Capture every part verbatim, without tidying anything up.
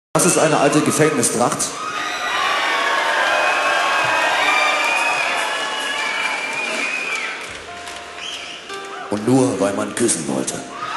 Das ist eine alte Gefängnistracht. Und nur weil man küssen wollte.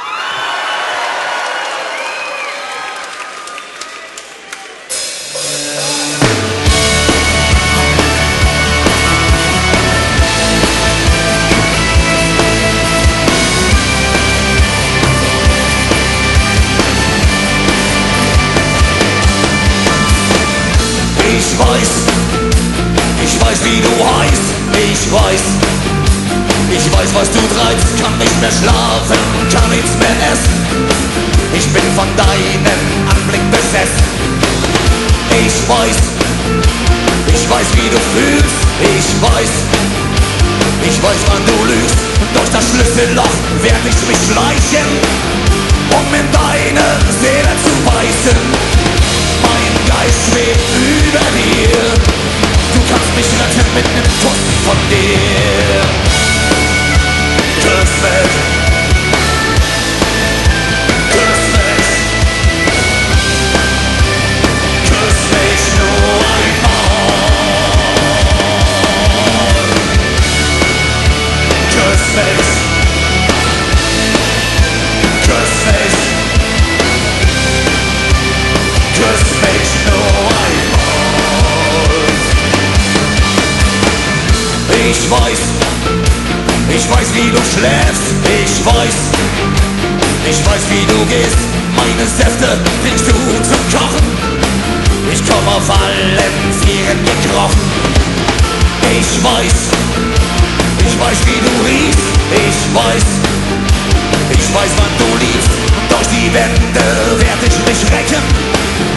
Ich weiß, ich weiß, wie du heißt, ich weiß, ich weiß, was du treibst, kann nicht mehr schlafen, kann nichts mehr essen, ich bin von deinem Anblick besessen. Ich weiß, ich weiß, wie du fühlst, ich weiß, ich weiß, wann du lügst, durch das Schlüsselloch werd ich mich schleichen, um in deine Seele zu beißen. Mein Geist schwebt über dir, du kannst mich retten mit nem Kuss von dir. Küss mich, küss mich, küss mich nur einmal. Küss mich, küss mich, küss mich nur einmal. Ich weiß, ich weiß, wie du schläfst, ich weiß, ich weiß, wie du gehst, meine Säfte bringst du zum Kochen, ich komm auf allen Vieren gekrochen. Ich weiß, ich weiß, wie du riechst, ich weiß, ich weiß, wann du liebst, durch die Wände werd ich mich recken,